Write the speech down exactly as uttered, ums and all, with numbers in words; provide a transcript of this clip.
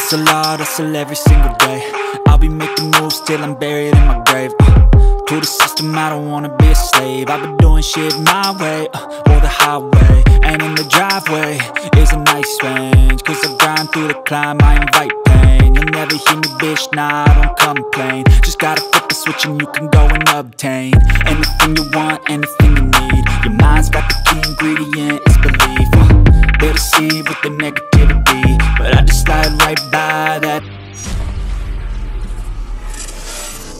Hustle hard, hustle every single day. I'll be making moves till I'm buried in my grave. uh, To the system, I don't wanna be a slave. I've been doing shit my way, uh, or the highway. And in the driveway is a nice range, cause I grind through the climb, I invite pain. You'll never hear me, bitch, nah, I don't complain. Just gotta flip the switch and you can go and obtain anything you want, anything you need. Your mind's